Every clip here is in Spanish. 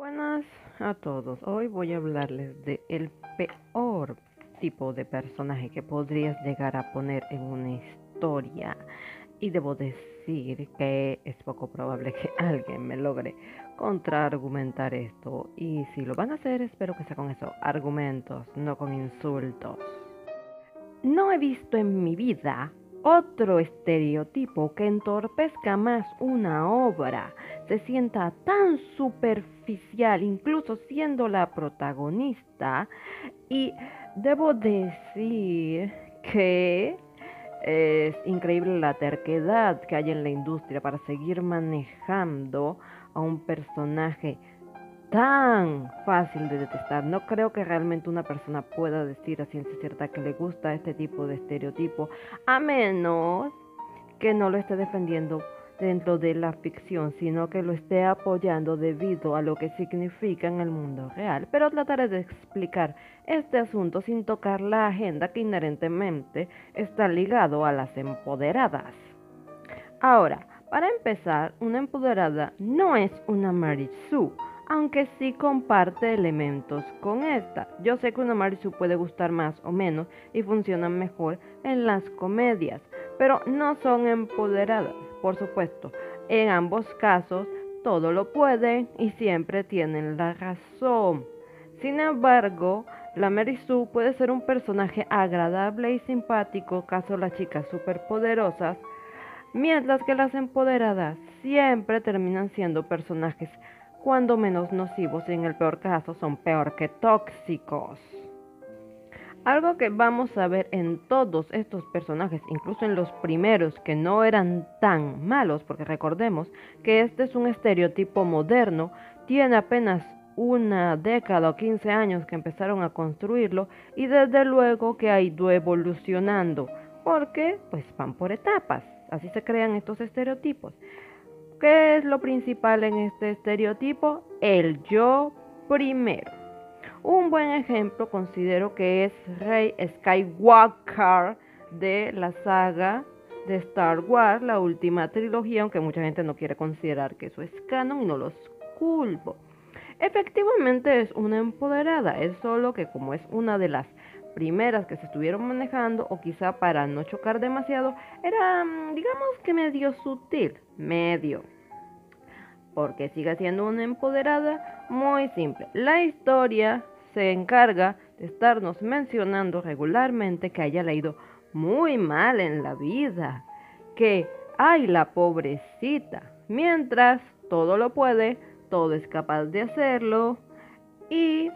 Buenas a todos. Hoy voy a hablarles de el peor tipo de personaje que podrías llegar a poner en una historia. Y debo decir que es poco probable que alguien me logre contraargumentar esto. Y si lo van a hacer, espero que sea con esos argumentos, no con insultos. No he visto en mi vida otro estereotipo que entorpezca más una obra, se sienta tan superficial, incluso siendo la protagonista, y debo decir que es increíble la terquedad que hay en la industria para seguir manejando a un personaje tan fácil de detestar. No creo que realmente una persona pueda decir a ciencia cierta que le gusta este tipo de estereotipo, a menos que no lo esté defendiendo dentro de la ficción, sino que lo esté apoyando debido a lo que significa en el mundo real. Pero trataré de explicar este asunto sin tocar la agenda que inherentemente está ligado a las empoderadas. Ahora, para empezar, una empoderada no es una Mary Sue, aunque sí comparte elementos con esta. Yo sé que una Mary Sue puede gustar más o menos y funciona mejor en las comedias, pero no son empoderadas, por supuesto. En ambos casos, todo lo pueden y siempre tienen la razón. Sin embargo, la Mary Sue puede ser un personaje agradable y simpático, caso las chicas superpoderosas, mientras que las empoderadas siempre terminan siendo personajes cuando menos nocivos y en el peor caso son peor que tóxicos. Algo que vamos a ver en todos estos personajes, incluso en los primeros que no eran tan malos, porque recordemos que este es un estereotipo moderno, tiene apenas una década o 15 años que empezaron a construirlo y desde luego que ha ido evolucionando, porque pues van por etapas, así se crean estos estereotipos. ¿Qué es lo principal en este estereotipo? El yo primero. Un buen ejemplo considero que es Rey Skywalker de la saga de Star Wars, la última trilogía, aunque mucha gente no quiere considerar que eso es canon y no los culpo. Efectivamente es una empoderada, es solo que como es una de las primeras que se estuvieron manejando, o quizá para no chocar demasiado, era, digamos que medio sutil, medio, porque sigue siendo una empoderada muy simple. La historia se encarga de estarnos mencionando regularmente que haya leído muy mal en la vida, que ay la pobrecita, mientras todo lo puede, todo es capaz de hacerlo y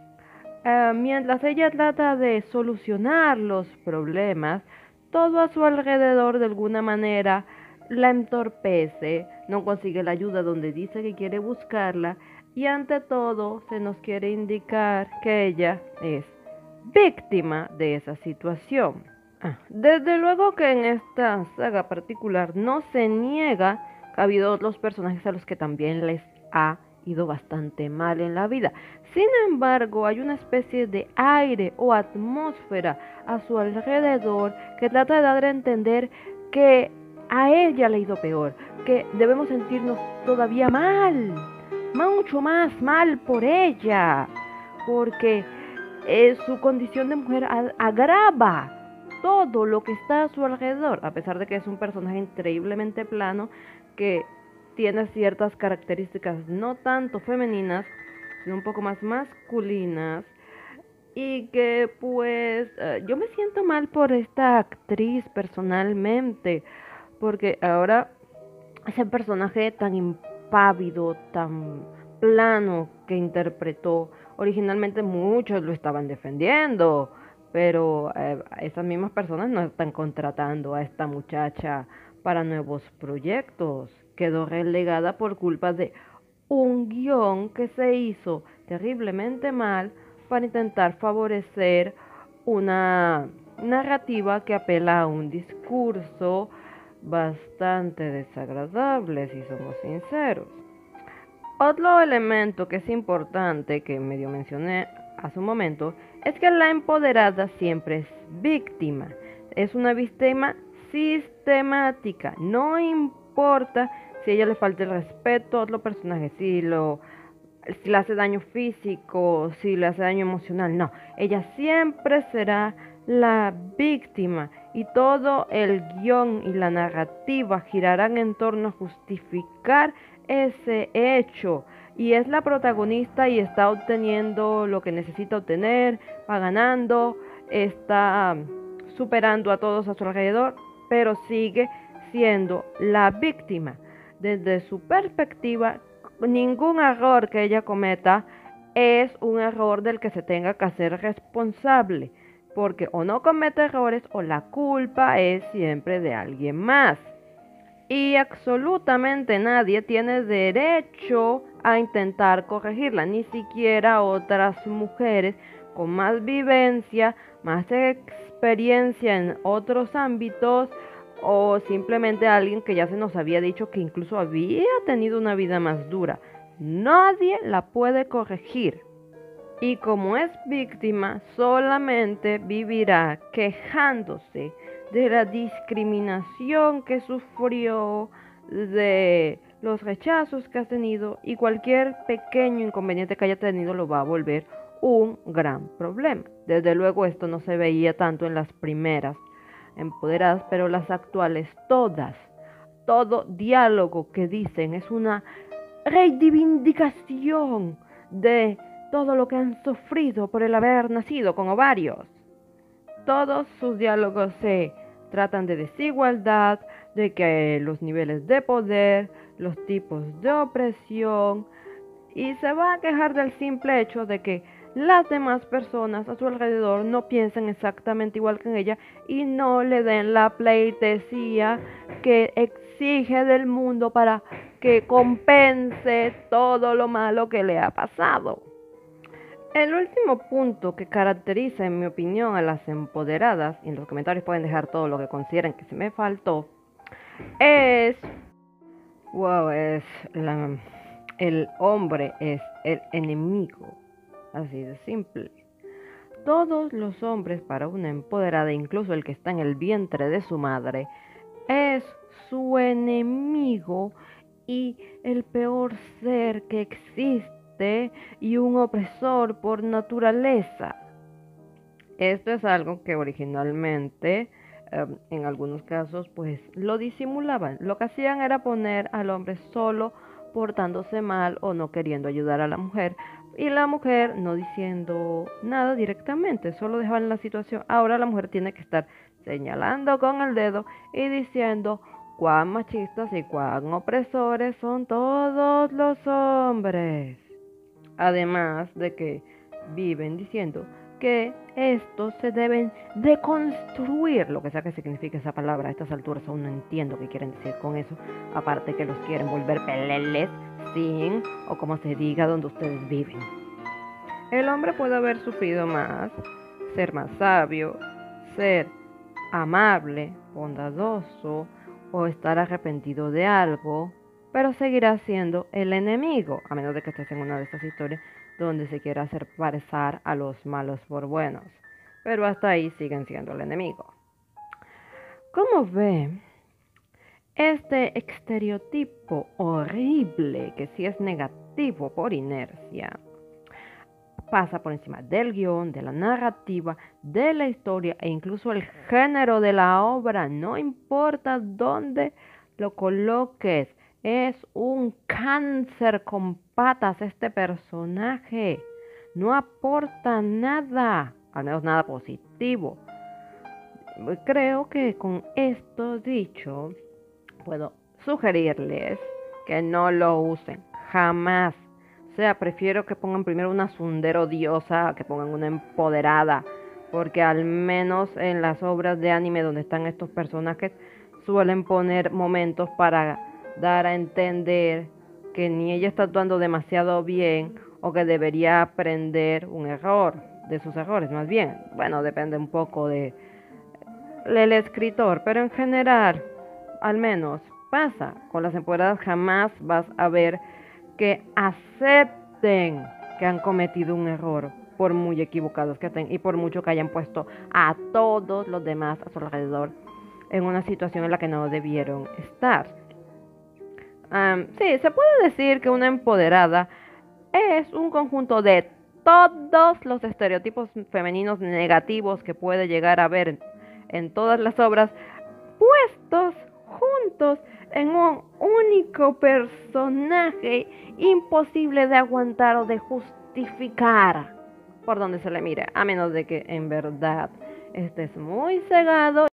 mientras ella trata de solucionar los problemas, todo a su alrededor de alguna manera la entorpece, no consigue la ayuda donde dice que quiere buscarla y ante todo se nos quiere indicar que ella es víctima de esa situación. Desde luego que en esta saga particular no se niega que ha habido otros personajes a los que también les ha ido bastante mal en la vida. Sin embargo, hay una especie de aire o atmósfera a su alrededor que trata de dar a entender que a ella le ha ido peor, que debemos sentirnos todavía mal, mucho más mal por ella, porque su condición de mujer agrava todo lo que está a su alrededor, a pesar de que es un personaje increíblemente plano que tiene ciertas características no tanto femeninas, sino un poco más masculinas, y que pues yo me siento mal por esta actriz personalmente, porque ahora ese personaje tan impávido, tan plano que interpretó, originalmente muchos lo estaban defendiendo, pero esas mismas personas no están contratando a esta muchacha para nuevos proyectos. Quedó relegada por culpa de un guión que se hizo terriblemente mal para intentar favorecer una narrativa que apela a un discurso bastante desagradable, si somos sinceros. Otro elemento que es importante, que medio mencioné hace un momento, es que la empoderada siempre es víctima. Es una víctima sistemática. No importa si a ella le falta el respeto a otro personaje, si si le hace daño físico, si le hace daño emocional, no. Ella siempre será la víctima y todo el guión y la narrativa girarán en torno a justificar ese hecho. Y es la protagonista y está obteniendo lo que necesita obtener, va ganando, está superando a todos a su alrededor, pero sigue siendo la víctima. Desde su perspectiva, ningún error que ella cometa es un error del que se tenga que hacer responsable, porque o no comete errores o la culpa es siempre de alguien más. Y absolutamente nadie tiene derecho a intentar corregirla, ni siquiera otras mujeres con más vivencia, más experiencia en otros ámbitos, o simplemente alguien que ya se nos había dicho que incluso había tenido una vida más dura. Nadie la puede corregir. Y como es víctima, solamente vivirá quejándose de la discriminación que sufrió, de los rechazos que ha tenido, y cualquier pequeño inconveniente que haya tenido lo va a volver un gran problema. Desde luego esto no se veía tanto en las primeras empoderadas, pero las actuales todas, todo diálogo que dicen es una reivindicación de todo lo que han sufrido por el haber nacido con ovarios. Todos sus diálogos se tratan de desigualdad, de que los niveles de poder, los tipos de opresión, y se va a quejar del simple hecho de que las demás personas a su alrededor no piensen exactamente igual que ella y no le den la pleitesía que exige del mundo para que compense todo lo malo que le ha pasado. El último punto que caracteriza, en mi opinión, a las empoderadas, y en los comentarios pueden dejar todo lo que consideren que se me faltó, es el hombre es el enemigo, así de simple. Todos los hombres para una empoderada, incluso el que está en el vientre de su madre, es su enemigo y el peor ser que existe y un opresor por naturaleza. Esto es algo que originalmente, en algunos casos, pues lo disimulaban. Lo que hacían era poner al hombre solo portándose mal o no queriendo ayudar a la mujer, y la mujer no diciendo nada directamente, solo dejaban la situación. Ahora la mujer tiene que estar señalando con el dedo y diciendo cuán machistas y cuán opresores son todos los hombres. Además de que viven diciendo que estos se deben deconstruir, lo que sea que signifique esa palabra. A estas alturas aún no entiendo qué quieren decir con eso, aparte que los quieren volver peleles, sin, o como se diga donde ustedes viven. El hombre puede haber sufrido más, ser más sabio, ser amable, bondadoso o estar arrepentido de algo, pero seguirá siendo el enemigo, a menos de que estés en una de estas historias donde se quiera hacer pasar a los malos por buenos, pero hasta ahí siguen siendo el enemigo. Como ve, este estereotipo horrible, que sí es negativo por inercia, pasa por encima del guión, de la narrativa, de la historia e incluso el género de la obra. No importa dónde lo coloques, es un cáncer con patas este personaje. No aporta nada, al menos nada positivo. Creo que con esto dicho, puedo sugerirles que no lo usen, jamás. O sea, prefiero que pongan primero una tsundere odiosa a que pongan una empoderada, porque al menos en las obras de anime donde están estos personajes suelen poner momentos para dar a entender que ni ella está actuando demasiado bien o que debería aprender un error, de sus errores más bien. Bueno, depende un poco del escritor, pero en general, al menos pasa con las empoderadas, jamás vas a ver que acepten que han cometido un error, por muy equivocados que estén y por mucho que hayan puesto a todos los demás a su alrededor en una situación en la que no debieron estar. Sí, se puede decir que una empoderada es un conjunto de todos los estereotipos femeninos negativos que puede llegar a ver en todas las obras, puestos juntos en un único personaje imposible de aguantar o de justificar por donde se le mire, a menos de que en verdad estés muy cegado